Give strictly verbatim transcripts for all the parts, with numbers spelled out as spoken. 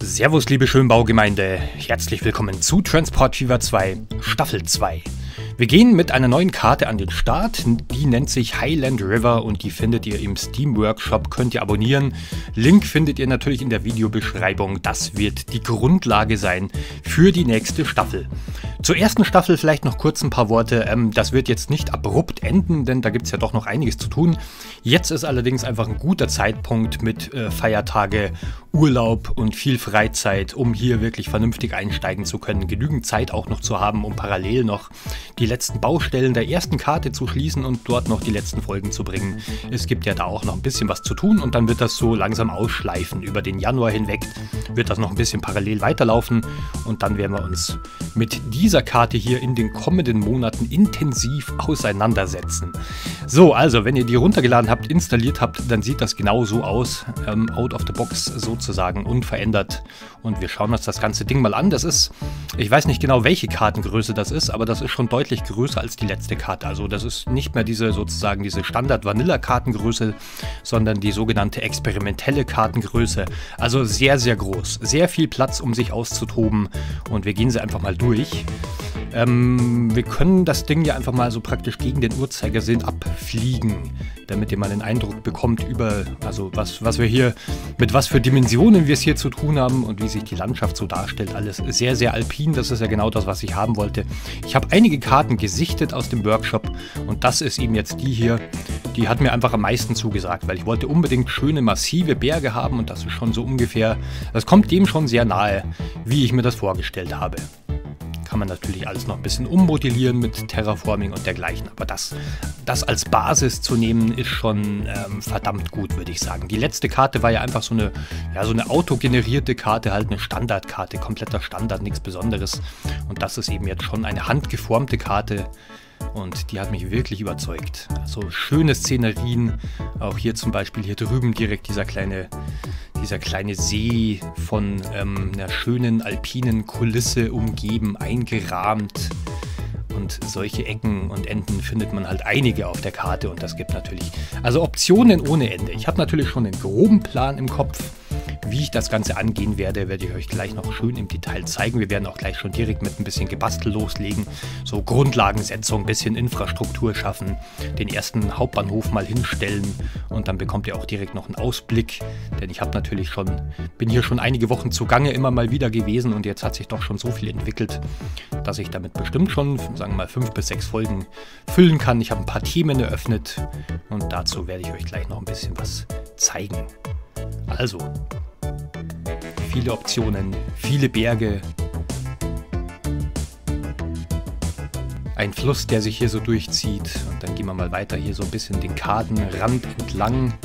Servus, liebe Schönbaugemeinde. Herzlich willkommen zu Transport Fever zwei, Staffel zwei. Wir gehen mit einer neuen Karte an den Start, die nennt sich Highland River und die findet ihr im Steam Workshop, könnt ihr abonnieren. Link findet ihr natürlich in der Videobeschreibung, das wird die Grundlage sein für die nächste Staffel. Zur ersten Staffel vielleicht noch kurz ein paar Worte, ähm, das wird jetzt nicht abrupt enden, denn da gibt es ja doch noch einiges zu tun. Jetzt ist allerdings einfach ein guter Zeitpunkt mit äh, Feiertage, Urlaub und viel Freizeit, um hier wirklich vernünftig einsteigen zu können, genügend Zeit auch noch zu haben, um parallel noch die letzten Baustellen der ersten Karte zu schließen und dort noch die letzten Folgen zu bringen. Es gibt ja da auch noch ein bisschen was zu tun und dann wird das so langsam ausschleifen. Über den Januar hinweg wird das noch ein bisschen parallel weiterlaufen und dann werden wir uns mit dieser Karte hier in den kommenden Monaten intensiv auseinandersetzen. So, also wenn ihr die runtergeladen habt, installiert habt, dann sieht das genau so aus, ähm, out of the box sozusagen, unverändert. Und wir schauen uns das ganze Ding mal an. Das ist, ich weiß nicht genau, welche Kartengröße das ist, aber das ist schon deutlich größer als die letzte Karte. Also das ist nicht mehr diese sozusagen diese Standard-Vanilla-Kartengröße, sondern die sogenannte experimentelle Kartengröße. Also sehr, sehr groß. Sehr viel Platz, um sich auszutoben. Und wir gehen sie einfach mal durch. Ähm, wir können das Ding ja einfach mal so praktisch gegen den Uhrzeigersinn abfliegen, damit ihr mal den Eindruck bekommt über, also was, was wir hier, mit was für Dimensionen wir es hier zu tun haben und wie sich die Landschaft so darstellt. Alles sehr, sehr alpin, das ist ja genau das, was ich haben wollte. Ich habe einige Karten gesichtet aus dem Workshop und das ist eben jetzt die hier, die hat mir einfach am meisten zugesagt, weil ich wollte unbedingt schöne, massive Berge haben und das ist schon so ungefähr, das kommt dem schon sehr nahe, wie ich mir das vorgestellt habe. Kann man natürlich alles noch ein bisschen ummodellieren mit Terraforming und dergleichen, aber das, das als Basis zu nehmen, ist schon ähm, verdammt gut, würde ich sagen. Die letzte Karte war ja einfach so eine, ja, so eine autogenerierte Karte, halt eine Standardkarte, kompletter Standard, nichts Besonderes. Und das ist eben jetzt schon eine handgeformte Karte. Und die hat mich wirklich überzeugt. Also schöne Szenerien, auch hier zum Beispiel hier drüben direkt dieser kleine, dieser kleine See von ähm, einer schönen alpinen Kulisse umgeben, eingerahmt. Und solche Ecken und Enden findet man halt einige auf der Karte und das gibt natürlich also Optionen ohne Ende. Ich habe natürlich schon einen groben Plan im Kopf. Wie ich das Ganze angehen werde, werde ich euch gleich noch schön im Detail zeigen. Wir werden auch gleich schon direkt mit ein bisschen Gebastel loslegen. So Grundlagensetzung, ein bisschen Infrastruktur schaffen, den ersten Hauptbahnhof mal hinstellen und dann bekommt ihr auch direkt noch einen Ausblick. Denn ich habe natürlich schon, bin hier schon einige Wochen zugange immer mal wieder gewesen und jetzt hat sich doch schon so viel entwickelt, dass ich damit bestimmt schon, sagen wir mal, fünf bis sechs Folgen füllen kann. Ich habe ein paar Themen eröffnet und dazu werde ich euch gleich noch ein bisschen was zeigen. Also, viele Optionen, viele Berge, ein Fluss, der sich hier so durchzieht und dann gehen wir mal weiter hier so ein bisschen den Kartenrand entlang.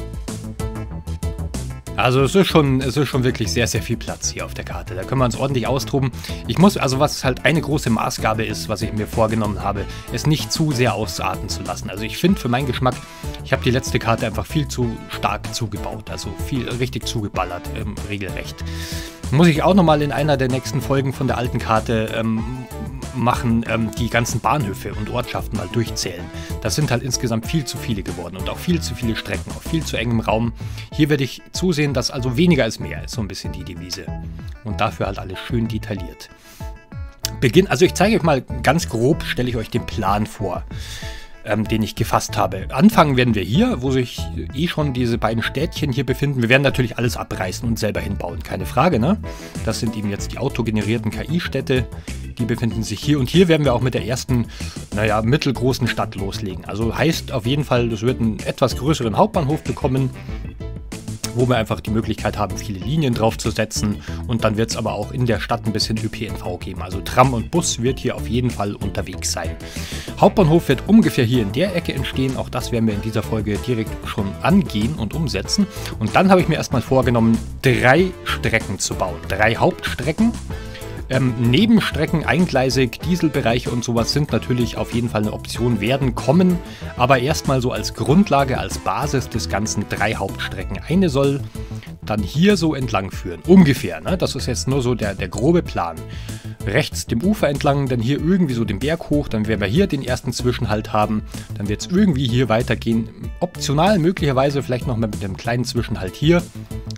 Also es ist schon, es ist schon wirklich sehr, sehr viel Platz hier auf der Karte. Da können wir uns ordentlich austoben. Ich muss, also was halt eine große Maßgabe ist, was ich mir vorgenommen habe, es nicht zu sehr ausarten zu lassen. Also ich finde für meinen Geschmack, ich habe die letzte Karte einfach viel zu stark zugebaut. Also viel richtig zugeballert, ähm, regelrecht. Muss ich auch nochmal in einer der nächsten Folgen von der alten Karte ähm, machen, ähm, die ganzen Bahnhöfe und Ortschaften mal durchzählen. Das sind halt insgesamt viel zu viele geworden und auch viel zu viele Strecken auf viel zu engem Raum. Hier werde ich zusehen, dass also weniger ist mehr, ist so ein bisschen die Devise. Und dafür halt alles schön detailliert. Beginn, also ich zeige euch mal ganz grob, stelle ich euch den Plan vor, ähm, den ich gefasst habe. Anfangen werden wir hier, wo sich eh schon diese beiden Städtchen hier befinden. Wir werden natürlich alles abreißen und selber hinbauen, keine Frage, ne? Das sind eben jetzt die autogenerierten K I-Städte. Die befinden sich hier und hier werden wir auch mit der ersten, naja, mittelgroßen Stadt loslegen. Also heißt auf jeden Fall, das wird einen etwas größeren Hauptbahnhof bekommen, wo wir einfach die Möglichkeit haben, viele Linien draufzusetzen und dann wird es aber auch in der Stadt ein bisschen Ö P N V geben. Also Tram und Bus wird hier auf jeden Fall unterwegs sein. Hauptbahnhof wird ungefähr hier in der Ecke entstehen. Auch das werden wir in dieser Folge direkt schon angehen und umsetzen. Und dann habe ich mir erstmal vorgenommen, drei Strecken zu bauen. Drei Hauptstrecken. Ähm, Nebenstrecken, eingleisig, Dieselbereiche und sowas sind natürlich auf jeden Fall eine Option, werden kommen, aber erstmal so als Grundlage, als Basis des Ganzen drei Hauptstrecken. Eine soll dann hier so entlang führen, ungefähr, ne? Das ist jetzt nur so der, der grobe Plan. Rechts dem Ufer entlang, dann hier irgendwie so den Berg hoch, dann werden wir hier den ersten Zwischenhalt haben, dann wird es irgendwie hier weitergehen, optional möglicherweise vielleicht noch mal mit einem kleinen Zwischenhalt hier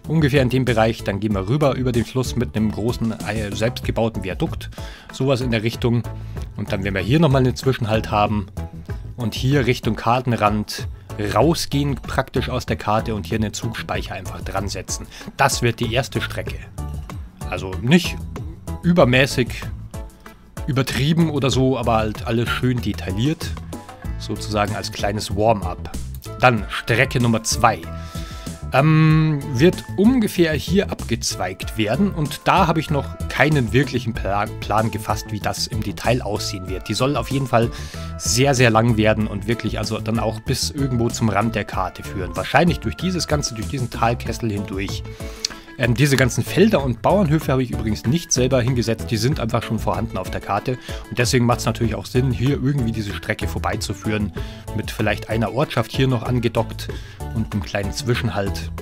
ungefähr in dem Bereich. Dann gehen wir rüber über den Fluss mit einem großen, äh, selbstgebauten Viadukt. Sowas in der Richtung. Und dann werden wir hier nochmal einen Zwischenhalt haben. Und hier Richtung Kartenrand rausgehen praktisch aus der Karte und hier einen Zugspeicher einfach dran setzen. Das wird die erste Strecke. Also nicht übermäßig übertrieben oder so, aber halt alles schön detailliert. Sozusagen als kleines Warm-up. Dann Strecke Nummer zwei. Ähm, wird ungefähr hier abgezweigt werden und da habe ich noch keinen wirklichen Plan, Plan gefasst, wie das im Detail aussehen wird. Die soll auf jeden Fall sehr, sehr lang werden und wirklich also dann auch bis irgendwo zum Rand der Karte führen. Wahrscheinlich durch dieses Ganze, durch diesen Talkessel hindurch. Ähm, diese ganzen Felder und Bauernhöfe habe ich übrigens nicht selber hingesetzt, die sind einfach schon vorhanden auf der Karte und deswegen macht es natürlich auch Sinn, hier irgendwie diese Strecke vorbeizuführen, mit vielleicht einer Ortschaft hier noch angedockt und einem kleinen Zwischenhalt.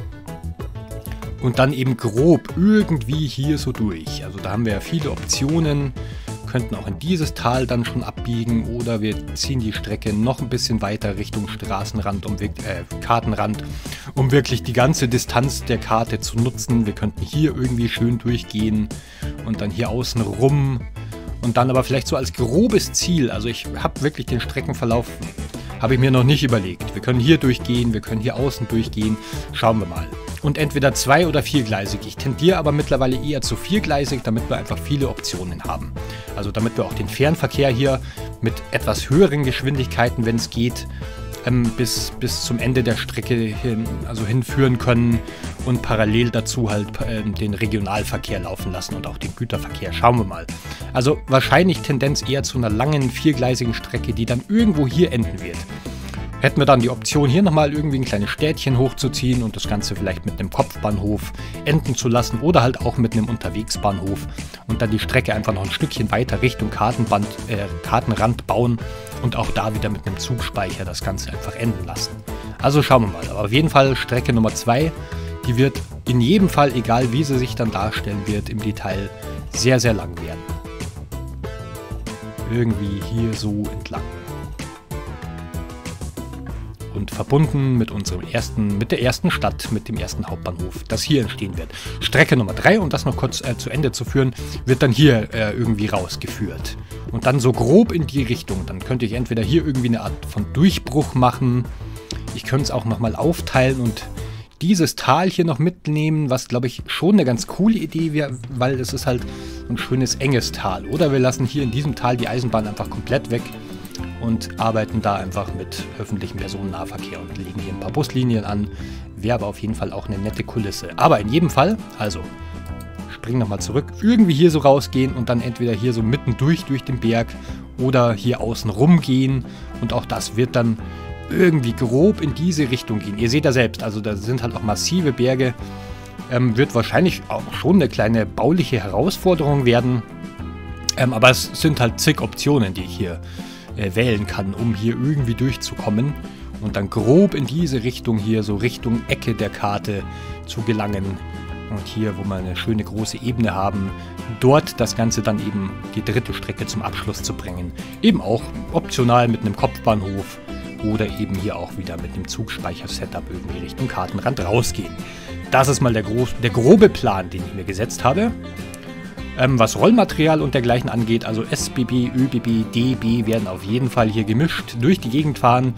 Und dann eben grob irgendwie hier so durch. Also da haben wir ja viele Optionen, könnten auch in dieses Tal dann schon abbiegen oder wir ziehen die Strecke noch ein bisschen weiter Richtung Straßenrand, um äh, Kartenrand, um wirklich die ganze Distanz der Karte zu nutzen. Wir könnten hier irgendwie schön durchgehen und dann hier außen rum und dann aber vielleicht so als grobes Ziel, also ich habe wirklich den Streckenverlauf, habe ich mir noch nicht überlegt. Wir können hier durchgehen, wir können hier außen durchgehen, schauen wir mal. Und entweder zwei- oder viergleisig. Ich tendiere aber mittlerweile eher zu viergleisig, damit wir einfach viele Optionen haben. Also damit wir auch den Fernverkehr hier mit etwas höheren Geschwindigkeiten, wenn es geht, ähm, bis, bis zum Ende der Strecke hin, also hinführen können und parallel dazu halt äh, den Regionalverkehr laufen lassen und auch den Güterverkehr. Schauen wir mal. Also wahrscheinlich Tendenz eher zu einer langen viergleisigen Strecke, die dann irgendwo hier enden wird. Hätten wir dann die Option, hier nochmal irgendwie ein kleines Städtchen hochzuziehen und das Ganze vielleicht mit einem Kopfbahnhof enden zu lassen oder halt auch mit einem Unterwegsbahnhof und dann die Strecke einfach noch ein Stückchen weiter Richtung Kartenband, äh, Kartenrand bauen und auch da wieder mit einem Zugspeicher das Ganze einfach enden lassen. Also schauen wir mal. Aber auf jeden Fall Strecke Nummer zwei, die wird in jedem Fall, egal wie sie sich dann darstellen wird, im Detail sehr, sehr lang werden. Irgendwie hier so entlang. Und verbunden mit unserem ersten, mit der ersten Stadt, mit dem ersten Hauptbahnhof, das hier entstehen wird. Strecke Nummer drei, um das noch kurz äh, zu Ende zu führen, wird dann hier äh, irgendwie rausgeführt. Und dann so grob in die Richtung. Dann könnte ich entweder hier irgendwie eine Art von Durchbruch machen. Ich könnte es auch nochmal aufteilen und dieses Tal hier noch mitnehmen, was glaube ich schon eine ganz coole Idee wäre, weil es ist halt ein schönes enges Tal. Oder wir lassen hier in diesem Tal die Eisenbahn einfach komplett weg und arbeiten da einfach mit öffentlichem Personennahverkehr und legen hier ein paar Buslinien an. Wäre aber auf jeden Fall auch eine nette Kulisse. Aber in jedem Fall, also springen nochmal zurück, irgendwie hier so rausgehen und dann entweder hier so mittendurch durch den Berg oder hier außen rum gehen. Und auch das wird dann irgendwie grob in diese Richtung gehen. Ihr seht ja selbst, also da sind halt auch massive Berge. Ähm, wird wahrscheinlich auch schon eine kleine bauliche Herausforderung werden. Ähm, aber es sind halt zig Optionen, die ich hier äh, wählen kann, um hier irgendwie durchzukommen. Und dann grob in diese Richtung hier, so Richtung Ecke der Karte zu gelangen. Und hier, wo wir eine schöne große Ebene haben, dort das Ganze dann eben die dritte Strecke zum Abschluss zu bringen. Eben auch optional mit einem Kopfbahnhof oder eben hier auch wieder mit dem Zugspeicher-Setup irgendwie Richtung Kartenrand rausgehen. Das ist mal der, groß, der grobe Plan, den ich mir gesetzt habe. Ähm, was Rollmaterial und dergleichen angeht, also S B B, Ö B B, D B werden auf jeden Fall hier gemischt durch die Gegend fahren.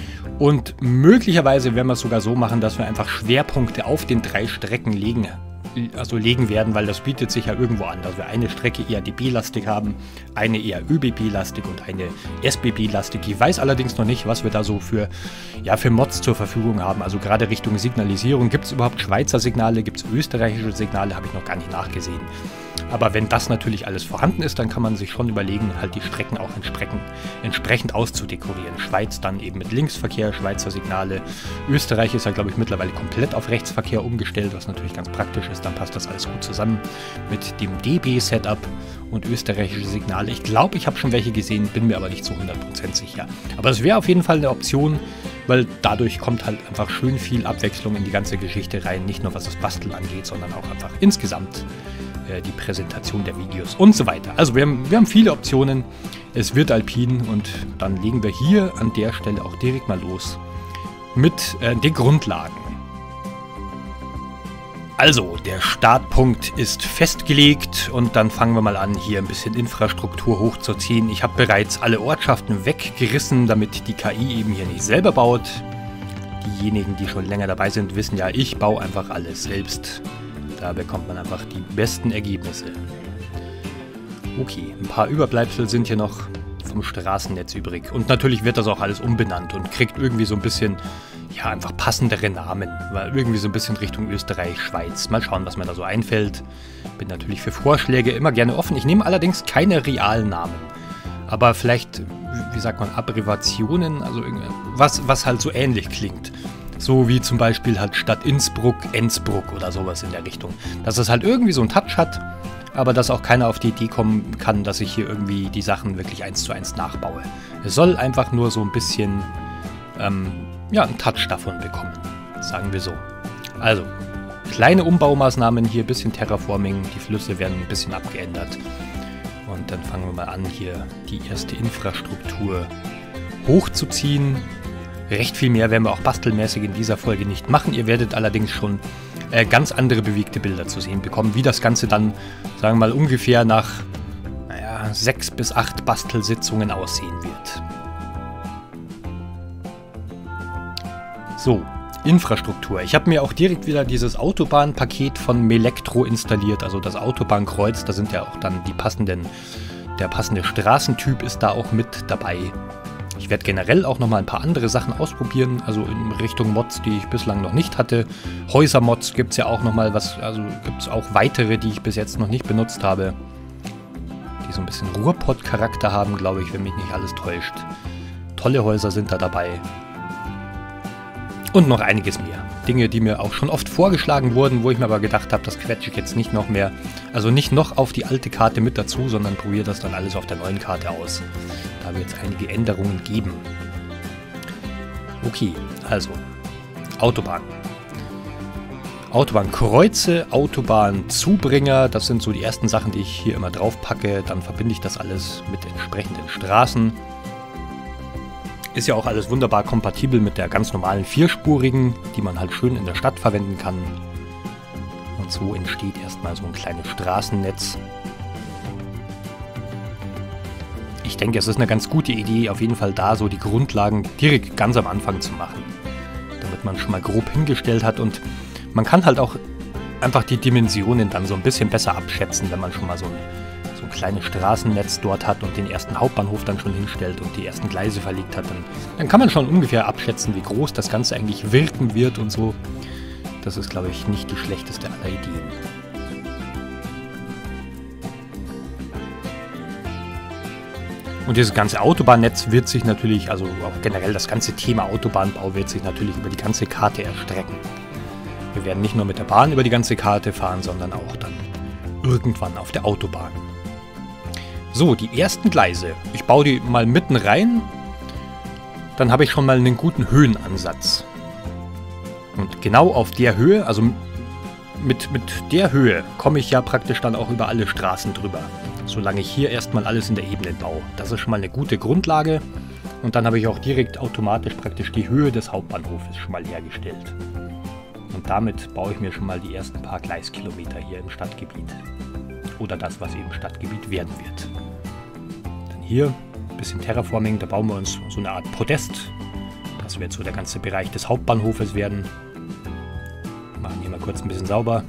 Und möglicherweise werden wir es sogar so machen, dass wir einfach Schwerpunkte auf den drei Strecken legen, also legen werden, weil das bietet sich ja irgendwo an, dass wir eine Strecke eher D B-lastig haben, eine eher Ö B B-lastig und eine S B B-lastig. Ich weiß allerdings noch nicht, was wir da so für, ja, für Mods zur Verfügung haben. Also gerade Richtung Signalisierung. Gibt es überhaupt Schweizer Signale, gibt es österreichische Signale, habe ich noch gar nicht nachgesehen. Aber wenn das natürlich alles vorhanden ist, dann kann man sich schon überlegen, halt die Strecken auch entsprechend, entsprechend auszudekorieren. Schweiz dann eben mit Linksverkehr, Schweizer Signale. Österreich ist ja, glaube ich, mittlerweile komplett auf Rechtsverkehr umgestellt, was natürlich ganz praktisch ist. Dann passt das alles gut zusammen mit dem D B-Setup und österreichische Signale. Ich glaube, ich habe schon welche gesehen, bin mir aber nicht zu hundert Prozent sicher. Aber es wäre auf jeden Fall eine Option, weil dadurch kommt halt einfach schön viel Abwechslung in die ganze Geschichte rein. Nicht nur was das Basteln angeht, sondern auch einfach insgesamt die Präsentation der Videos und so weiter. Also wir haben, wir haben viele Optionen. Es wird alpin und dann legen wir hier an der Stelle auch direkt mal los mit äh, den Grundlagen. Also, der Startpunkt ist festgelegt und dann fangen wir mal an, hier ein bisschen Infrastruktur hochzuziehen. Ich habe bereits alle Ortschaften weggerissen, damit die K I eben hier nicht selber baut. Diejenigen, die schon länger dabei sind, wissen ja, ich baue einfach alles selbst. Da bekommt man einfach die besten Ergebnisse. Okay, ein paar Überbleibsel sind hier noch vom Straßennetz übrig. Und natürlich wird das auch alles umbenannt und kriegt irgendwie so ein bisschen... ja, einfach passendere Namen, weil irgendwie so ein bisschen Richtung Österreich, Schweiz. Mal schauen, was mir da so einfällt. Bin natürlich für Vorschläge immer gerne offen. Ich nehme allerdings keine realen Namen. Aber vielleicht, wie sagt man, Abbreviationen, also was, was halt so ähnlich klingt. So wie zum Beispiel halt statt Innsbruck, Ensbruck oder sowas in der Richtung. Dass es halt irgendwie so einen Touch hat, aber dass auch keiner auf die Idee kommen kann, dass ich hier irgendwie die Sachen wirklich eins zu eins nachbaue. Es soll einfach nur so ein bisschen... Ähm, ja, einen Touch davon bekommen, sagen wir so. Also, kleine Umbaumaßnahmen hier, bisschen Terraforming, die Flüsse werden ein bisschen abgeändert. Und dann fangen wir mal an, hier die erste Infrastruktur hochzuziehen. Recht viel mehr werden wir auch bastelmäßig in dieser Folge nicht machen. Ihr werdet allerdings schon äh, ganz andere bewegte Bilder zu sehen bekommen, wie das Ganze dann, sagen wir mal, ungefähr nach naja, sechs bis acht Bastelsitzungen aussehen wird. So, Infrastruktur. Ich habe mir auch direkt wieder dieses Autobahnpaket von Melectro installiert, also das Autobahnkreuz, da sind ja auch dann die passenden, der passende Straßentyp ist da auch mit dabei. Ich werde generell auch nochmal ein paar andere Sachen ausprobieren, also in Richtung Mods, die ich bislang noch nicht hatte. Häusermods gibt es ja auch nochmal was, also gibt es auch weitere, die ich bis jetzt noch nicht benutzt habe, die so ein bisschen Ruhrpott-Charakter haben, glaube ich, wenn mich nicht alles täuscht. Tolle Häuser sind da dabei. Und noch einiges mehr. Dinge, die mir auch schon oft vorgeschlagen wurden, wo ich mir aber gedacht habe, das quetsche ich jetzt nicht noch mehr. Also nicht noch auf die alte Karte mit dazu, sondern probiere das dann alles auf der neuen Karte aus. Da wird es einige Änderungen geben. Okay, also Autobahn. Autobahnkreuze, Autobahnzubringer, das sind so die ersten Sachen, die ich hier immer drauf packe. Dann verbinde ich das alles mit entsprechenden Straßen. Ist ja auch alles wunderbar kompatibel mit der ganz normalen vierspurigen, die man halt schön in der Stadt verwenden kann. Und so entsteht erstmal so ein kleines Straßennetz. Ich denke, es ist eine ganz gute Idee, auf jeden Fall da so die Grundlagen direkt ganz am Anfang zu machen. Damit man schon mal grob hingestellt hat und man kann halt auch einfach die Dimensionen dann so ein bisschen besser abschätzen, wenn man schon mal so ein ein kleines Straßennetz dort hat und den ersten Hauptbahnhof dann schon hinstellt und die ersten Gleise verlegt hat, dann, dann kann man schon ungefähr abschätzen, wie groß das Ganze eigentlich wirken wird und so. Das ist, glaube ich, nicht die schlechteste aller Ideen. Und dieses ganze Autobahnnetz wird sich natürlich, also auch generell das ganze Thema Autobahnbau wird sich natürlich über die ganze Karte erstrecken. Wir werden nicht nur mit der Bahn über die ganze Karte fahren, sondern auch dann irgendwann auf der Autobahn. So, die ersten Gleise. Ich baue die mal mitten rein. Dann habe ich schon mal einen guten Höhenansatz. Und genau auf der Höhe, also mit, mit der Höhe, komme ich ja praktisch dann auch über alle Straßen drüber. Solange ich hier erstmal alles in der Ebene baue. Das ist schon mal eine gute Grundlage. Und dann habe ich auch direkt automatisch praktisch die Höhe des Hauptbahnhofes schon mal hergestellt. Und damit baue ich mir schon mal die ersten paar Gleiskilometer hier im Stadtgebiet. Oder das, was eben Stadtgebiet werden wird. Dann hier ein bisschen Terraforming, da bauen wir uns so eine Art Podest. Das wird so der ganze Bereich des Hauptbahnhofes werden. Machen hier mal kurz ein bisschen sauber.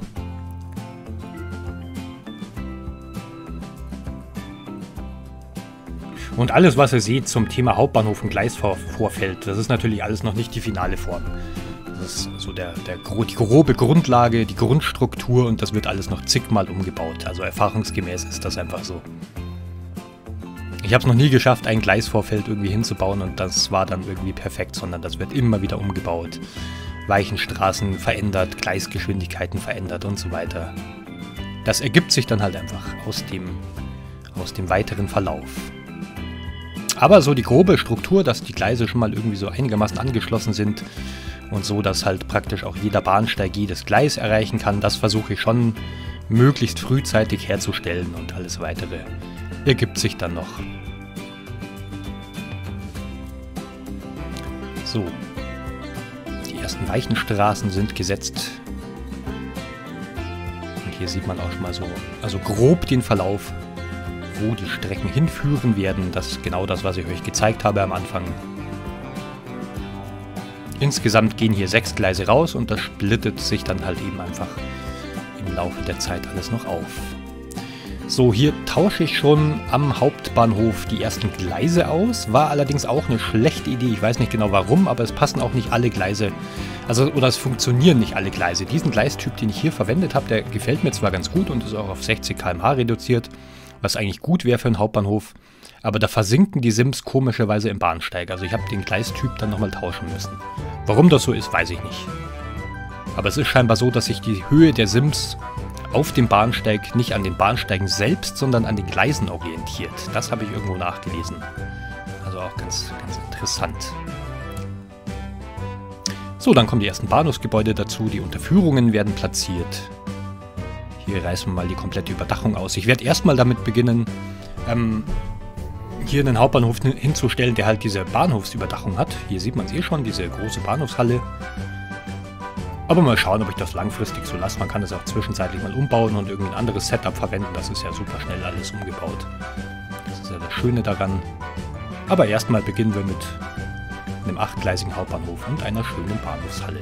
Und alles, was ihr seht zum Thema Hauptbahnhof und Gleisvorfeld, das ist natürlich alles noch nicht die finale Form. Das ist so der, der, die grobe Grundlage, die Grundstruktur und das wird alles noch zigmal umgebaut. Also erfahrungsgemäß ist das einfach so. Ich habe es noch nie geschafft, ein Gleisvorfeld irgendwie hinzubauen und das war dann irgendwie perfekt, sondern das wird immer wieder umgebaut. Weichenstraßen verändert, Gleisgeschwindigkeiten verändert und so weiter. Das ergibt sich dann halt einfach aus dem, aus dem weiteren Verlauf. Aber so die grobe Struktur, dass die Gleise schon mal irgendwie so einigermaßen angeschlossen sind und so, dass halt praktisch auch jeder Bahnsteig jedes Gleis erreichen kann, das versuche ich schon möglichst frühzeitig herzustellen und alles weitere ergibt sich dann noch. So, die ersten Weichenstraßen sind gesetzt. hier sieht man auch schon mal so, also grob den Verlauf, wo die Strecken hinführen werden. Das ist genau das, was ich euch gezeigt habe am Anfang. Insgesamt gehen hier sechs Gleise raus und das splittet sich dann halt eben einfach im Laufe der Zeit alles noch auf. So, hier tausche ich schon am Hauptbahnhof die ersten Gleise aus. War allerdings auch eine schlechte Idee. Ich weiß nicht genau warum, aber es passen auch nicht alle Gleise. Also, oder es funktionieren nicht alle Gleise. Diesen Gleistyp, den ich hier verwendet habe, der gefällt mir zwar ganz gut und ist auch auf sechzig Kilometer pro Stunde reduziert, was eigentlich gut wäre für einen Hauptbahnhof. Aber da versinken die Sims komischerweise im Bahnsteig. Also ich habe den Gleistyp dann nochmal tauschen müssen. Warum das so ist, weiß ich nicht. Aber es ist scheinbar so, dass sich die Höhe der Sims auf dem Bahnsteig nicht an den Bahnsteigen selbst, sondern an den Gleisen orientiert. Das habe ich irgendwo nachgelesen. Also auch ganz, ganz interessant. So, dann kommen die ersten Bahnhofsgebäude dazu. Die Unterführungen werden platziert. Hier reißen wir mal die komplette Überdachung aus. Ich werde erstmal damit beginnen, ähm, hier einen Hauptbahnhof hinzustellen, der halt diese Bahnhofsüberdachung hat. Hier sieht man es eh schon, diese große Bahnhofshalle. Aber mal schauen, ob ich das langfristig so lasse. Man kann es auch zwischenzeitlich mal umbauen und irgendwie ein anderes Setup verwenden. Das ist ja super schnell alles umgebaut. Das ist ja das Schöne daran. Aber erstmal beginnen wir mit einem achtgleisigen Hauptbahnhof und einer schönen Bahnhofshalle.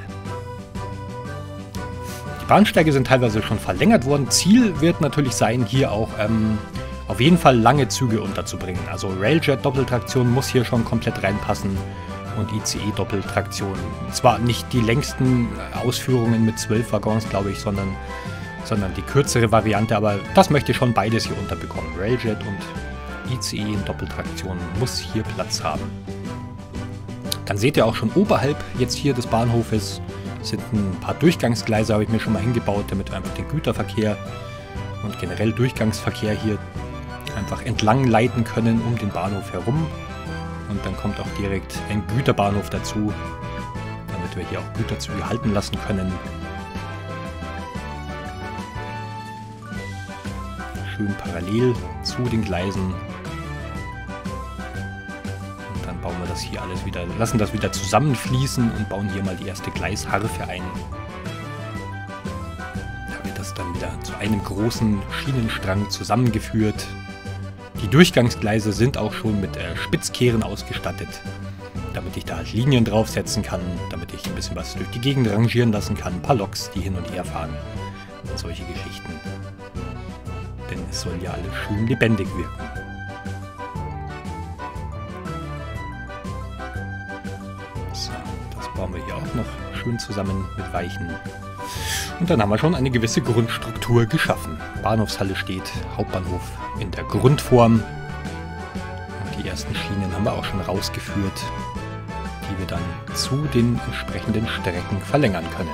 Die Bahnsteige sind teilweise schon verlängert worden. Ziel wird natürlich sein, hier auch ähm, auf jeden Fall lange Züge unterzubringen. Also Railjet-Doppeltraktion muss hier schon komplett reinpassen. Und I C E-Doppeltraktion. Zwar nicht die längsten Ausführungen mit zwölf Waggons, glaube ich, sondern, sondern die kürzere Variante, aber das möchte ich schon beides hier unterbekommen. Railjet und I C E in Doppeltraktion muss hier Platz haben. Dann seht ihr auch schon oberhalb jetzt hier des Bahnhofes sind ein paar Durchgangsgleise, habe ich mir schon mal hingebaut, damit wir einfach den Güterverkehr und generell Durchgangsverkehr hier einfach entlang leiten können um den Bahnhof herum. Und dann kommt auch direkt ein Güterbahnhof dazu, damit wir hier auch Güterzüge halten lassen können. Schön parallel zu den Gleisen. Und dann bauen wir das hier alles wieder, lassen das wieder zusammenfließen und bauen hier mal die erste Gleisharfe ein. Da wird das dann wieder zu einem großen Schienenstrang zusammengeführt. Die Durchgangsgleise sind auch schon mit äh, Spitzkehren ausgestattet, damit ich da halt Linien draufsetzen kann, damit ich ein bisschen was durch die Gegend rangieren lassen kann, ein paar Loks, die hin und her fahren und solche Geschichten. Denn es soll ja alles schön lebendig wirken. So, das bauen wir hier auch noch schön zusammen mit Weichen. Und dann haben wir schon eine gewisse Grundstruktur geschaffen. Bahnhofshalle steht, Hauptbahnhof in der Grundform. Und die ersten Schienen haben wir auch schon rausgeführt, die wir dann zu den entsprechenden Strecken verlängern können.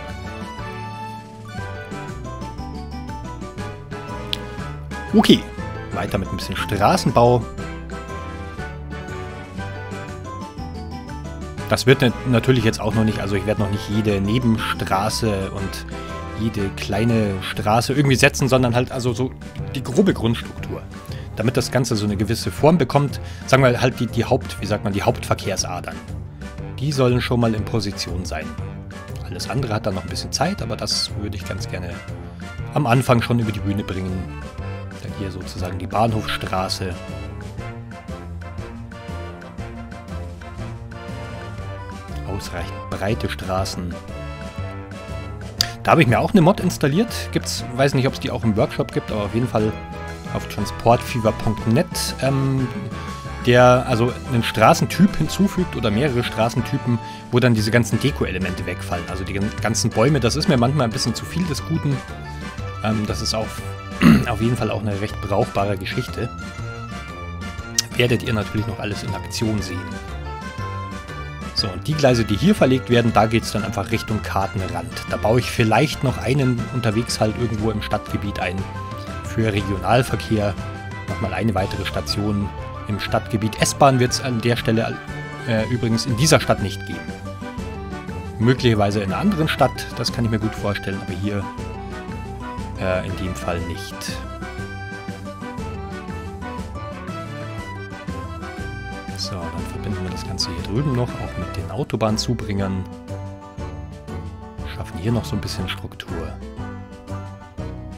Okay, weiter mit ein bisschen Straßenbau. Das wird natürlich jetzt auch noch nicht, also ich werde noch nicht jede Nebenstraße und jede kleine Straße irgendwie setzen, sondern halt also so die grobe Grundstruktur. Damit das Ganze so eine gewisse Form bekommt, sagen wir halt die, die Haupt, wie sagt man, die Hauptverkehrsadern. Die sollen schon mal in Position sein. Alles andere hat dann noch ein bisschen Zeit, aber das würde ich ganz gerne am Anfang schon über die Bühne bringen. Dann hier sozusagen die Bahnhofstraße. Ausreichend breite Straßen. Da habe ich mir auch eine Mod installiert. Gibt's, weiß nicht, ob es die auch im Workshop gibt, aber auf jeden Fall auf transportfever punkt net, ähm, der also einen Straßentyp hinzufügt oder mehrere Straßentypen, wo dann diese ganzen Deko-Elemente wegfallen. Also die ganzen Bäume, das ist mir manchmal ein bisschen zu viel des Guten. Ähm, das ist auf, auf jeden Fall auch eine recht brauchbare Geschichte. Werdet ihr natürlich noch alles in Aktion sehen. So, und die Gleise, die hier verlegt werden, da geht es dann einfach Richtung Kartenrand. Da baue ich vielleicht noch einen unterwegs halt irgendwo im Stadtgebiet ein. Für Regionalverkehr nochmal eine weitere Station im Stadtgebiet. S-Bahn wird es an der Stelle äh, übrigens in dieser Stadt nicht geben. Möglicherweise in einer anderen Stadt, das kann ich mir gut vorstellen, aber hier äh, in dem Fall nicht. So, dann verbinden wir das Ganze hier drüben noch, auch mit den Autobahnzubringern. Schaffen hier noch so ein bisschen Struktur.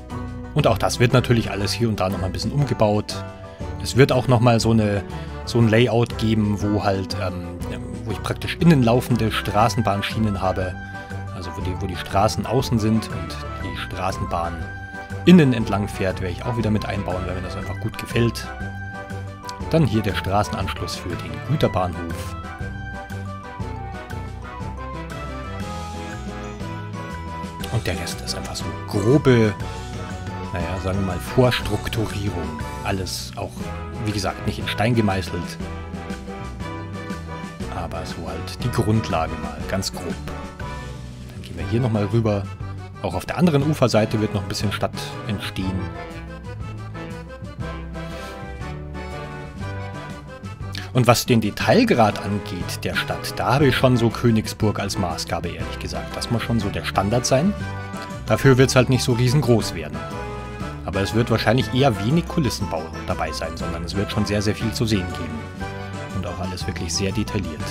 Und auch das wird natürlich alles hier und da nochmal ein bisschen umgebaut. Es wird auch nochmal so, eine, so ein Layout geben, wo halt, ähm, wo ich praktisch innen laufende Straßenbahnschienen habe. Also wo die, wo die Straßen außen sind und die Straßenbahn innen entlang fährt, werde ich auch wieder mit einbauen, weil mir das einfach gut gefällt. Dann hier der Straßenanschluss für den Güterbahnhof. Und der Rest ist einfach so grobe, naja, sagen wir mal, Vorstrukturierung. Alles auch, wie gesagt, nicht in Stein gemeißelt. Aber so halt die Grundlage mal, ganz grob. Dann gehen wir hier nochmal rüber. Auch auf der anderen Uferseite wird noch ein bisschen Stadt entstehen. Und was den Detailgrad angeht der Stadt, da habe ich schon so Königsburg als Maßgabe, ehrlich gesagt. Das muss schon so der Standard sein. Dafür wird es halt nicht so riesengroß werden. Aber es wird wahrscheinlich eher wenig Kulissenbau dabei sein, sondern es wird schon sehr, sehr viel zu sehen geben. Und auch alles wirklich sehr detailliert.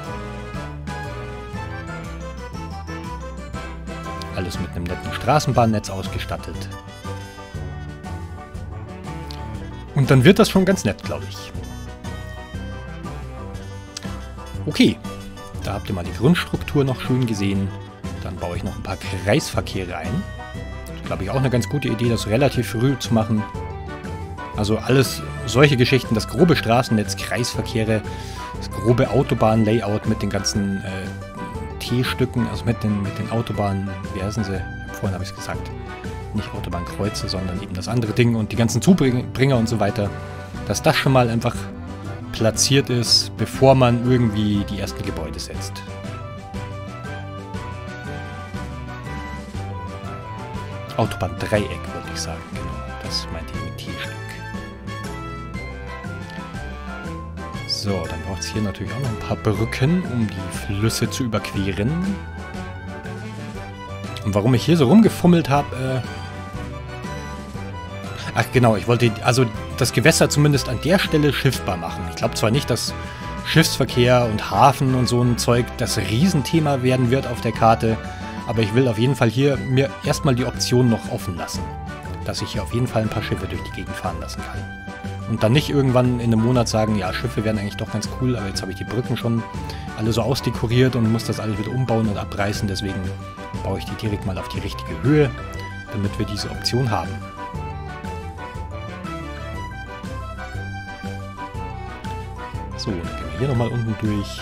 Alles mit einem netten Straßenbahnnetz ausgestattet. Und dann wird das schon ganz nett, glaube ich. Okay, da habt ihr mal die Grundstruktur noch schön gesehen. Dann baue ich noch ein paar Kreisverkehre ein. Das ist, glaube ich, auch eine ganz gute Idee, das relativ früh zu machen. Also alles solche Geschichten, das grobe Straßennetz, Kreisverkehre, das grobe Autobahn-Layout mit den ganzen äh, T-Stücken, also mit den, mit den Autobahnen, wie heißen sie? Vorhin habe ich es gesagt. Nicht Autobahnkreuze, sondern eben das andere Ding und die ganzen Zubringer und so weiter. Dass das schon mal einfach platziert ist, bevor man irgendwie die ersten Gebäude setzt. Autobahn-Dreieck wollte ich sagen, genau. Das meinte ich mit T-Stück. So, dann braucht es hier natürlich auch noch ein paar Brücken, um die Flüsse zu überqueren. Und warum ich hier so rumgefummelt habe, äh Ach genau, ich wollte also das Gewässer zumindest an der Stelle schiffbar machen. Ich glaube zwar nicht, dass Schiffsverkehr und Hafen und so ein Zeug das Riesenthema werden wird auf der Karte, aber ich will auf jeden Fall hier mir erstmal die Option noch offen lassen, dass ich hier auf jeden Fall ein paar Schiffe durch die Gegend fahren lassen kann. Und dann nicht irgendwann in einem Monat sagen, ja, Schiffe wären eigentlich doch ganz cool, aber jetzt habe ich die Brücken schon alle so ausdekoriert und muss das alles wieder umbauen und abreißen, deswegen baue ich die direkt mal auf die richtige Höhe, damit wir diese Option haben. So, dann gehen wir hier nochmal unten durch.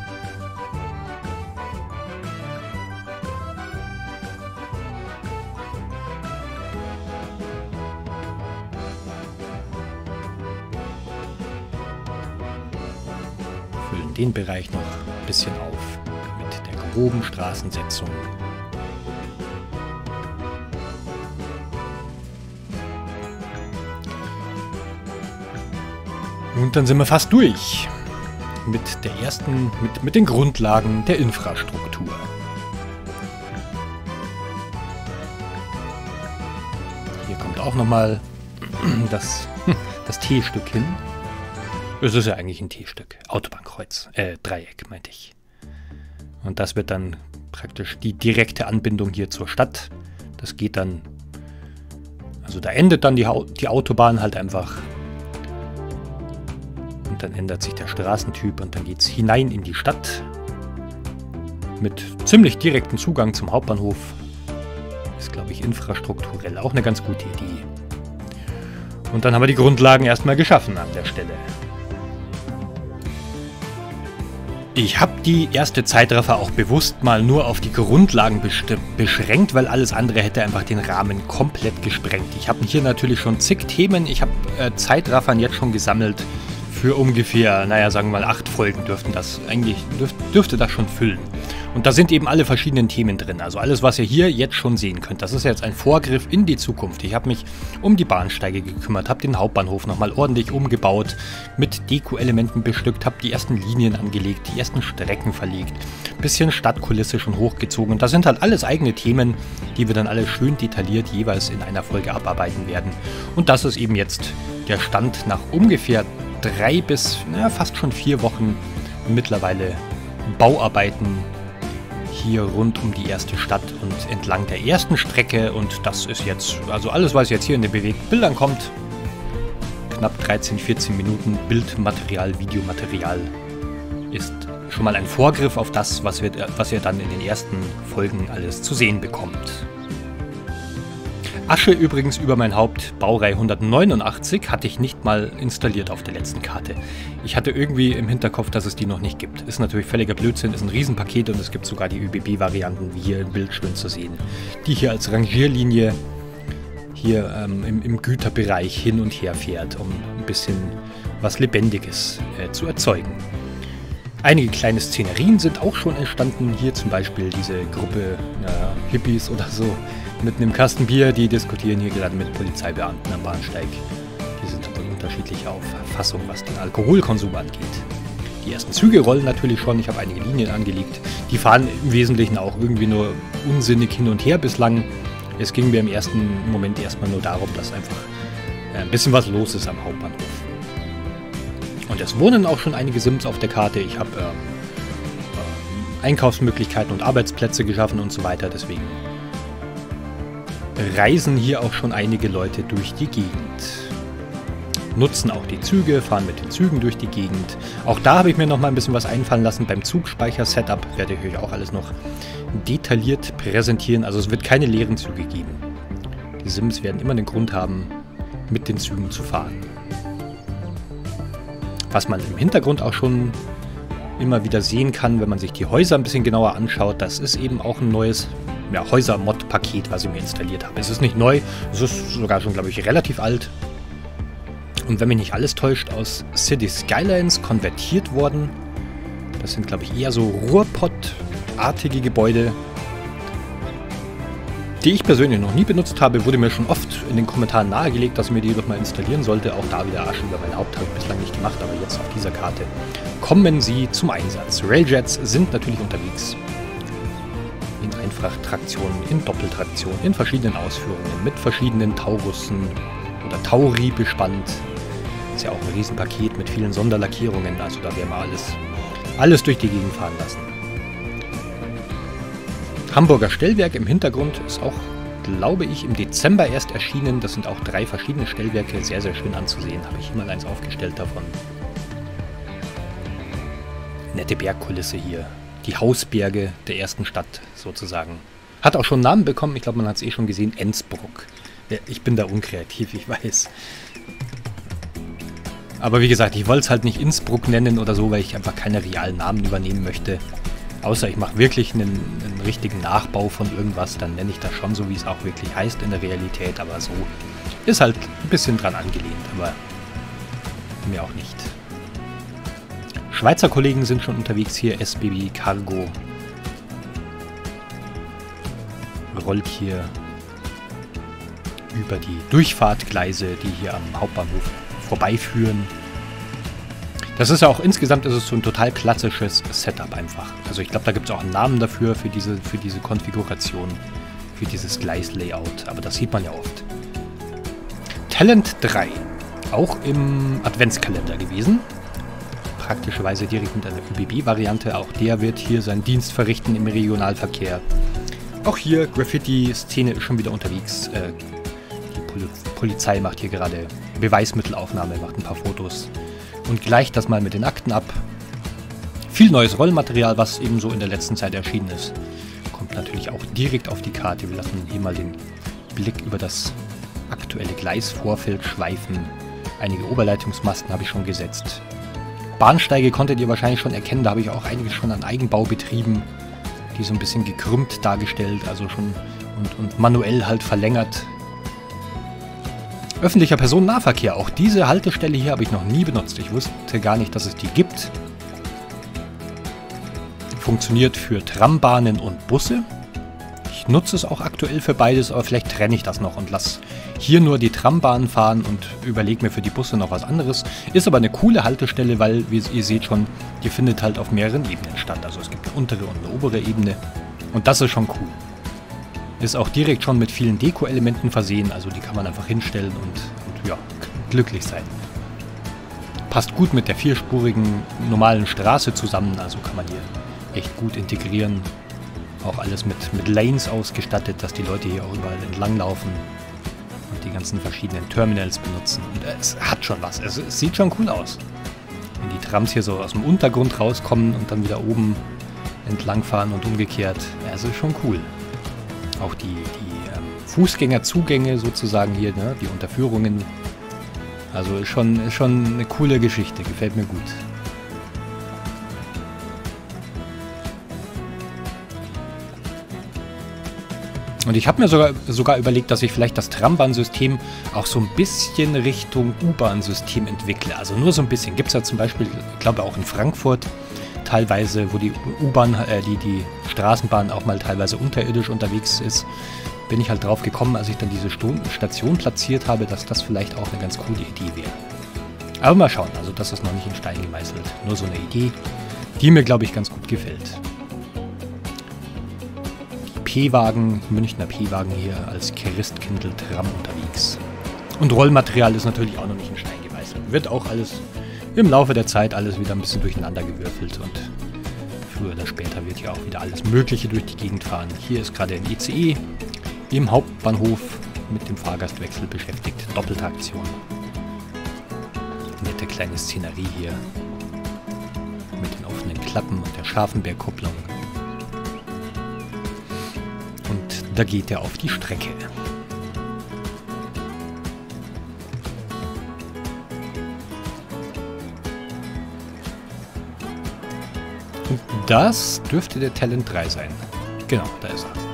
Füllen den Bereich noch ein bisschen auf mit der groben Straßensetzung. Und dann sind wir fast durch mit der ersten, mit, mit den Grundlagen der Infrastruktur. Hier kommt auch nochmal das, das T-Stück hin. Es ist ja eigentlich ein T-Stück. Autobahnkreuz, äh, Dreieck meinte ich. Und das wird dann praktisch die direkte Anbindung hier zur Stadt. Das geht dann, also da endet dann die, die Autobahn halt einfach. Und dann ändert sich der Straßentyp und dann geht es hinein in die Stadt. Mit ziemlich direktem Zugang zum Hauptbahnhof. Ist, glaube ich, infrastrukturell auch eine ganz gute Idee. Und dann haben wir die Grundlagen erstmal geschaffen an der Stelle. Ich habe die erste Zeitraffer auch bewusst mal nur auf die Grundlagen beschränkt, weil alles andere hätte einfach den Rahmen komplett gesprengt. Ich habe hier natürlich schon zig Themen. Ich habe äh, Zeitraffern jetzt schon gesammelt. Für ungefähr, naja, sagen wir mal, acht Folgen dürften das eigentlich, dürf, dürfte das schon füllen. Und da sind eben alle verschiedenen Themen drin. Also alles, was ihr hier jetzt schon sehen könnt. Das ist jetzt ein Vorgriff in die Zukunft. Ich habe mich um die Bahnsteige gekümmert, habe den Hauptbahnhof nochmal ordentlich umgebaut, mit Deko-Elementen bestückt, habe die ersten Linien angelegt, die ersten Strecken verlegt, bisschen Stadtkulisse schon hochgezogen. Und das sind halt alles eigene Themen, die wir dann alle schön detailliert jeweils in einer Folge abarbeiten werden. Und das ist eben jetzt der Stand nach ungefähr drei bis na, fast schon vier Wochen mittlerweile Bauarbeiten hier rund um die erste Stadt und entlang der ersten Strecke. Und das ist jetzt, also alles, was jetzt hier in den bewegten Bildern kommt, knapp dreizehn, vierzehn Minuten Bildmaterial, Videomaterial, ist schon mal ein Vorgriff auf das, was, wir, was ihr dann in den ersten Folgen alles zu sehen bekommt. Asche übrigens über mein Haupt, Baureihe hundertneunundachtzig, hatte ich nicht mal installiert auf der letzten Karte. Ich hatte irgendwie im Hinterkopf, dass es die noch nicht gibt. Ist natürlich völliger Blödsinn, ist ein Riesenpaket und es gibt sogar die Ö B B-Varianten, wie hier im Bild schön zu sehen, die hier als Rangierlinie hier ähm, im, im Güterbereich hin und her fährt, um ein bisschen was Lebendiges äh, zu erzeugen. Einige kleine Szenerien sind auch schon entstanden, hier zum Beispiel diese Gruppe äh, Hippies oder so, mit einem Kasten Bier, die diskutieren hier gerade mit Polizeibeamten am Bahnsteig. Die sind aber unterschiedliche Auffassung, was den Alkoholkonsum angeht. Die ersten Züge rollen natürlich schon, ich habe einige Linien angelegt. Die fahren im Wesentlichen auch irgendwie nur unsinnig hin und her bislang. Es ging mir im ersten Moment erstmal nur darum, dass einfach ein bisschen was los ist am Hauptbahnhof. Und es wohnen auch schon einige Sims auf der Karte. Ich habe äh, äh, Einkaufsmöglichkeiten und Arbeitsplätze geschaffen und so weiter, deswegen reisen hier auch schon einige Leute durch die Gegend. Nutzen auch die Züge, fahren mit den Zügen durch die Gegend. Auch da habe ich mir noch mal ein bisschen was einfallen lassen beim Zugspeicher-Setup. Werde ich euch auch alles noch detailliert präsentieren. Also es wird keine leeren Züge geben. Die Sims werden immer den Grund haben, mit den Zügen zu fahren. Was man im Hintergrund auch schon immer wieder sehen kann, wenn man sich die Häuser ein bisschen genauer anschaut, das ist eben auch ein neues ja, Häuser-Mod-Paket, was ich mir installiert habe. Es ist nicht neu, es ist sogar schon, glaube ich, relativ alt. Und wenn mich nicht alles täuscht, aus City Skylines konvertiert worden. Das sind, glaube ich, eher so Ruhrpott-artige Gebäude, die ich persönlich noch nie benutzt habe. Wurde mir schon oft in den Kommentaren nahegelegt, dass ich mir die doch mal installieren sollte. Auch da wieder Asche über mein Haupt, habe ich bislang nicht gemacht, aber jetzt auf dieser Karte kommen sie zum Einsatz. Railjets sind natürlich unterwegs. In Einfachtraktionen, in Doppeltraktion, in verschiedenen Ausführungen, mit verschiedenen Taurussen oder Tauri bespannt. Ist ja auch ein Riesenpaket mit vielen Sonderlackierungen, also da werden wir alles, alles durch die Gegend fahren lassen. Hamburger Stellwerk im Hintergrund ist auch, glaube ich, im Dezember erst erschienen. Das sind auch drei verschiedene Stellwerke, sehr, sehr schön anzusehen. Habe ich immer eins aufgestellt davon. Nette Bergkulisse hier. Die Hausberge der ersten Stadt sozusagen. Hat auch schon einen Namen bekommen, ich glaube, man hat es eh schon gesehen, Ensbruck. Ich bin da unkreativ, ich weiß. Aber wie gesagt, ich wollte es halt nicht Innsbruck nennen oder so, weil ich einfach keine realen Namen übernehmen möchte. Außer ich mache wirklich einen, einen richtigen Nachbau von irgendwas, dann nenne ich das schon so, wie es auch wirklich heißt in der Realität. Aber so ist halt ein bisschen dran angelehnt, aber mir auch nicht. Schweizer Kollegen sind schon unterwegs hier. S B B Cargo rollt hier über die Durchfahrtgleise, die hier am Hauptbahnhof vorbeiführen. Das ist ja auch insgesamt ist es so ein total klassisches Setup einfach. Also ich glaube, da gibt es auch einen Namen dafür, für diese, für diese Konfiguration, für dieses Gleislayout. Aber das sieht man ja oft. Talent drei. Auch im Adventskalender gewesen. Praktischerweise direkt mit einer Ö B B-Variante. Auch der wird hier seinen Dienst verrichten im Regionalverkehr. Auch hier Graffiti-Szene ist schon wieder unterwegs. Äh, die Pol Polizei macht hier gerade Beweismittelaufnahme, macht ein paar Fotos und gleicht das mal mit den Akten ab. Viel neues Rollmaterial, was eben so in der letzten Zeit erschienen ist. Kommt natürlich auch direkt auf die Karte. Wir lassen hier mal den Blick über das aktuelle Gleisvorfeld schweifen. Einige Oberleitungsmasten habe ich schon gesetzt. Bahnsteige konntet ihr wahrscheinlich schon erkennen, da habe ich auch einiges schon an Eigenbau betrieben, die so ein bisschen gekrümmt dargestellt, also schon und, und manuell halt verlängert. Öffentlicher Personennahverkehr, auch diese Haltestelle hier habe ich noch nie benutzt. Ich wusste gar nicht, dass es die gibt. Funktioniert für Trambahnen und Busse. Ich nutze es auch aktuell für beides, aber vielleicht trenne ich das noch und lasse hier nur die Trambahnen fahren und überlege mir für die Busse noch was anderes. Ist aber eine coole Haltestelle, weil, wie ihr seht schon, die findet halt auf mehreren Ebenen statt. Also es gibt eine untere und eine obere Ebene und das ist schon cool. Ist auch direkt schon mit vielen Deko-Elementen versehen, also die kann man einfach hinstellen und, und ja, glücklich sein. Passt gut mit der vierspurigen normalen Straße zusammen, also kann man hier echt gut integrieren. Auch alles mit, mit Lanes ausgestattet, dass die Leute hier auch überall entlang laufen und die ganzen verschiedenen Terminals benutzen. Und es hat schon was. Es, es sieht schon cool aus. Wenn die Trams hier so aus dem Untergrund rauskommen und dann wieder oben entlangfahren und umgekehrt. Ja, es ist schon cool. Auch die, die ähm, Fußgängerzugänge sozusagen hier, ne? Die Unterführungen. Also ist schon, ist schon eine coole Geschichte. Gefällt mir gut. Und ich habe mir sogar, sogar überlegt, dass ich vielleicht das Trambahnsystem auch so ein bisschen Richtung U-Bahn-System entwickle. Also nur so ein bisschen. Gibt es ja zum Beispiel, ich glaube auch in Frankfurt, teilweise, wo die U-Bahn, äh, die, die Straßenbahn auch mal teilweise unterirdisch unterwegs ist, bin ich halt drauf gekommen, als ich dann diese Station platziert habe, dass das vielleicht auch eine ganz coole Idee wäre. Aber mal schauen, also das ist noch nicht in Stein gemeißelt. Nur so eine Idee, die mir, glaube ich, ganz gut gefällt. P-Wagen, Münchner P-Wagen hier als Christkindl-Tram unterwegs. Und Rollmaterial ist natürlich auch noch nicht in Stein gemeißelt. Wird auch alles im Laufe der Zeit alles wieder ein bisschen durcheinander gewürfelt und früher oder später wird hier auch wieder alles Mögliche durch die Gegend fahren. Hier ist gerade ein I C E im Hauptbahnhof mit dem Fahrgastwechsel beschäftigt. Doppeltraktion. Nette kleine Szenerie hier mit den offenen Klappen und der Scharfenbergkupplung. Und da geht er auf die Strecke. Und das dürfte der Talent drei sein. Genau, da ist er.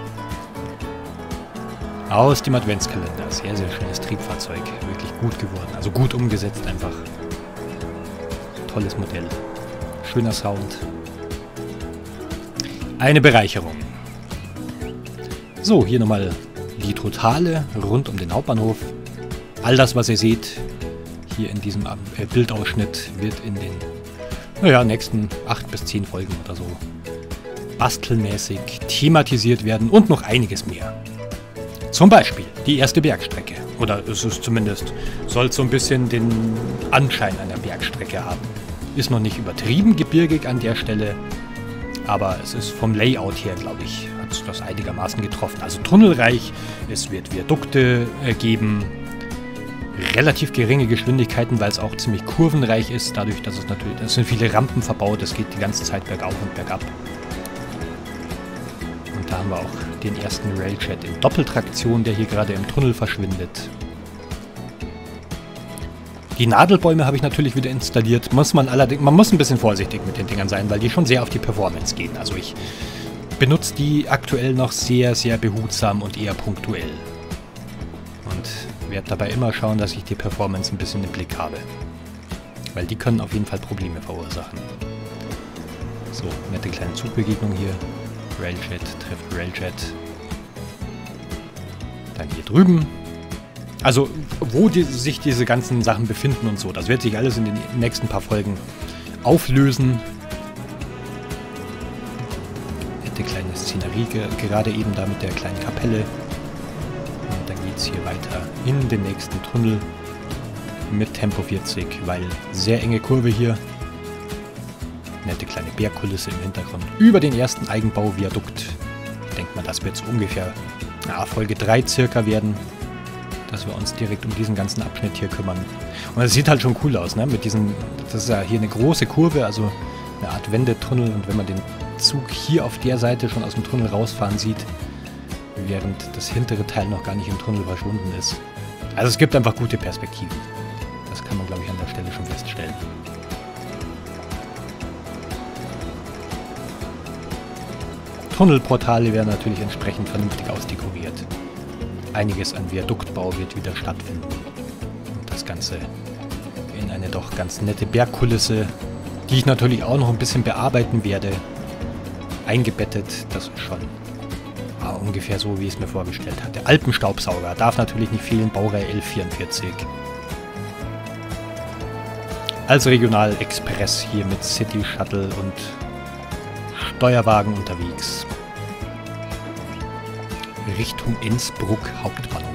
Aus dem Adventskalender. Sehr, sehr schönes Triebfahrzeug. Wirklich gut geworden. Also gut umgesetzt einfach. Tolles Modell. Schöner Sound. Eine Bereicherung. So, hier nochmal die Totale rund um den Hauptbahnhof. All das, was ihr seht, hier in diesem äh, Bildausschnitt, wird in den naja, nächsten acht bis zehn Folgen oder so bastelmäßig thematisiert werden und noch einiges mehr. Zum Beispiel die erste Bergstrecke. Oder es ist zumindest, soll so ein bisschen den Anschein einer Bergstrecke haben. Ist noch nicht übertrieben gebirgig an der Stelle, aber es ist vom Layout her, glaube ich, hat es das einigermaßen getroffen. Also tunnelreich, es wird Viadukte äh, geben, relativ geringe Geschwindigkeiten, weil es auch ziemlich kurvenreich ist, dadurch, dass es natürlich, es sind viele Rampen verbaut, es geht die ganze Zeit bergauf und bergab. Und da haben wir auch den ersten Railjet in Doppeltraktion, der hier gerade im Tunnel verschwindet. Die Nadelbäume habe ich natürlich wieder installiert. Muss man allerdings, man muss ein bisschen vorsichtig mit den Dingern sein, weil die schon sehr auf die Performance gehen. Also ich benutze die aktuell noch sehr, sehr behutsam und eher punktuell. Und werde dabei immer schauen, dass ich die Performance ein bisschen im Blick habe. Weil die können auf jeden Fall Probleme verursachen. So, nette kleine Zugbegegnung hier. Railjet trifft Railjet. Dann hier drüben. Also, wo die, sich diese ganzen Sachen befinden und so, das wird sich alles in den nächsten paar Folgen auflösen. Nette kleine Szenerie, gerade eben da mit der kleinen Kapelle. Und dann geht es hier weiter in den nächsten Tunnel mit Tempo vierzig, weil sehr enge Kurve hier. Nette kleine Bergkulisse im Hintergrund. Über den ersten Eigenbau-Viadukt. Ich denke mal, das wird so ungefähr ja, Folge drei circa werden, dass wir uns direkt um diesen ganzen Abschnitt hier kümmern. Und es sieht halt schon cool aus, ne? Mit diesen, das ist ja hier eine große Kurve, also eine Art Wendetunnel. Und wenn man den Zug hier auf der Seite schon aus dem Tunnel rausfahren sieht, während das hintere Teil noch gar nicht im Tunnel verschwunden ist. Also es gibt einfach gute Perspektiven. Das kann man, glaube ich, an der Stelle schon feststellen. Tunnelportale werden natürlich entsprechend vernünftig ausdekoriert. Einiges an Viaduktbau wird wieder stattfinden. Und das Ganze in eine doch ganz nette Bergkulisse, die ich natürlich auch noch ein bisschen bearbeiten werde, eingebettet. Das ist schon ah, ungefähr so, wie ich es mir vorgestellt hatte. Alpenstaubsauger darf natürlich nicht fehlen, Baureihe L vierundvierzig. Als Regionalexpress hier mit City Shuttle und Steuerwagen unterwegs. Richtung Innsbruck Hauptbahnhof.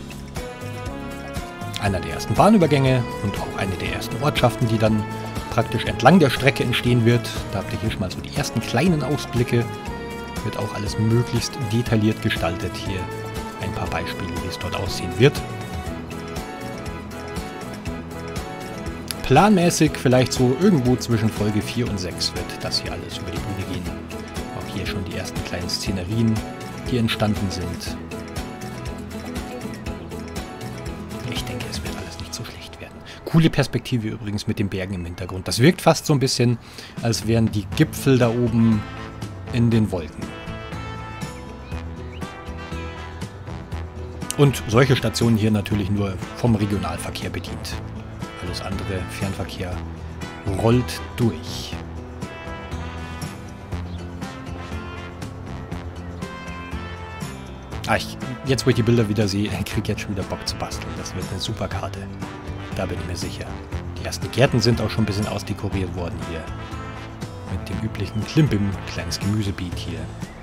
Einer der ersten Bahnübergänge und auch eine der ersten Ortschaften, die dann praktisch entlang der Strecke entstehen wird. Da habt ihr hier schon mal so die ersten kleinen Ausblicke. Wird auch alles möglichst detailliert gestaltet. Hier ein paar Beispiele, wie es dort aussehen wird. Planmäßig vielleicht so irgendwo zwischen Folge vier und sechs wird das hier alles über die Bühne gehen. Auch hier schon die ersten kleinen Szenerien, die entstanden sind. Ich denke, es wird alles nicht so schlecht werden. Coole Perspektive übrigens mit den Bergen im Hintergrund. Das wirkt fast so ein bisschen, als wären die Gipfel da oben in den Wolken. Und solche Stationen hier natürlich nur vom Regionalverkehr bedient. Alles andere, Fernverkehr, rollt durch. Ah, ich, jetzt wo ich die Bilder wieder sehe, kriege ich jetzt schon wieder Bock zu basteln. Das wird eine super Karte. Da bin ich mir sicher. Die ersten Gärten sind auch schon ein bisschen ausdekoriert worden hier. Mit dem üblichen Klimbim, kleines Gemüsebeet hier.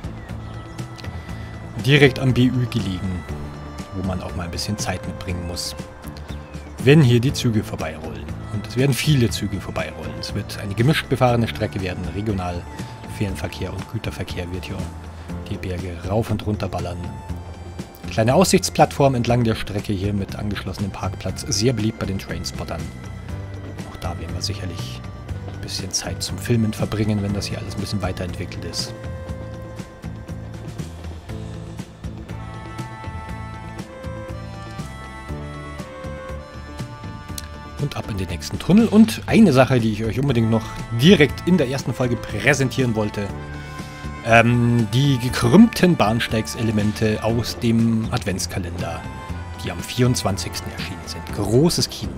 Direkt am B Ü gelegen, wo man auch mal ein bisschen Zeit mitbringen muss. Wenn hier die Züge vorbeirollen. Und es werden viele Züge vorbeirollen. Es wird eine gemischt befahrene Strecke werden. Regional, Fernverkehr und Güterverkehr wird hier die Berge rauf und runter ballern. Kleine Aussichtsplattform entlang der Strecke hier mit angeschlossenem Parkplatz. Sehr beliebt bei den Trainspottern. Auch da werden wir sicherlich ein bisschen Zeit zum Filmen verbringen, wenn das hier alles ein bisschen weiterentwickelt ist. Und ab in den nächsten Tunnel. Und eine Sache, die ich euch unbedingt noch direkt in der ersten Folge präsentieren wollte. Ähm, die gekrümmten Bahnsteigselemente aus dem Adventskalender, die am vierundzwanzigsten erschienen sind. Großes Kino.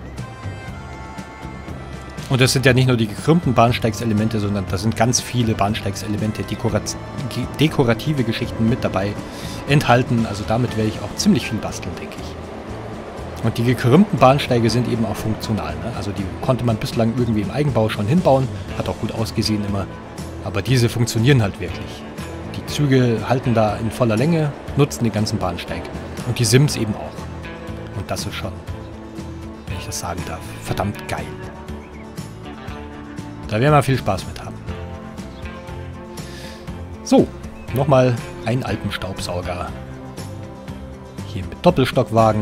Und das sind ja nicht nur die gekrümmten Bahnsteigselemente, sondern da sind ganz viele Bahnsteigselemente, dekorat dekorative Geschichten mit dabei enthalten. Also damit werde ich auch ziemlich viel basteln, denke ich. Und die gekrümmten Bahnsteige sind eben auch funktional. Ne? Also die konnte man bislang irgendwie im Eigenbau schon hinbauen. Hat auch gut ausgesehen immer. Aber diese funktionieren halt wirklich. Die Züge halten da in voller Länge, nutzen den ganzen Bahnsteig. Und die Sims eben auch. Und das ist schon, wenn ich das sagen darf, verdammt geil. Da werden wir viel Spaß mit haben. So, nochmal ein Alpenstaubsauger. Hier mit Doppelstockwagen.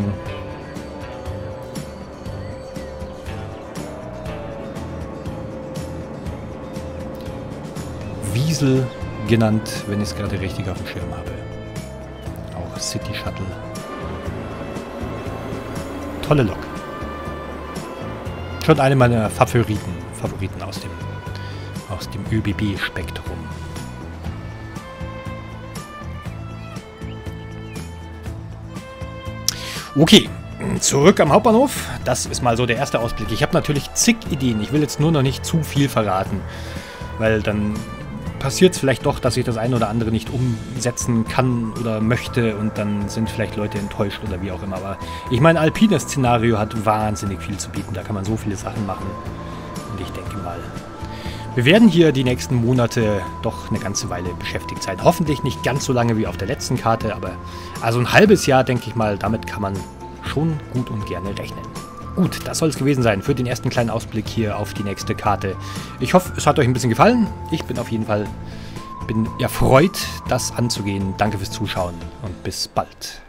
Wiesel genannt, wenn ich es gerade richtig auf dem Schirm habe. Auch City Shuttle. Tolle Lok. Schon eine meiner Favoriten, Favoriten aus dem, aus dem Ö B B-Spektrum. Okay, zurück am Hauptbahnhof. Das ist mal so der erste Ausblick. Ich habe natürlich zig Ideen. Ich will jetzt nur noch nicht zu viel verraten, weil dann passiert es vielleicht doch, dass ich das eine oder andere nicht umsetzen kann oder möchte und dann sind vielleicht Leute enttäuscht oder wie auch immer. Aber ich meine, alpines Szenario hat wahnsinnig viel zu bieten. Da kann man so viele Sachen machen. Und ich denke mal, wir werden hier die nächsten Monate doch eine ganze Weile beschäftigt sein. Hoffentlich nicht ganz so lange wie auf der letzten Karte, aber also ein halbes Jahr, denke ich mal, damit kann man schon gut und gerne rechnen. Gut, das soll es gewesen sein für den ersten kleinen Ausblick hier auf die nächste Karte. Ich hoffe, es hat euch ein bisschen gefallen. Ich bin auf jeden Fall bin erfreut, das anzugehen. Danke fürs Zuschauen und bis bald.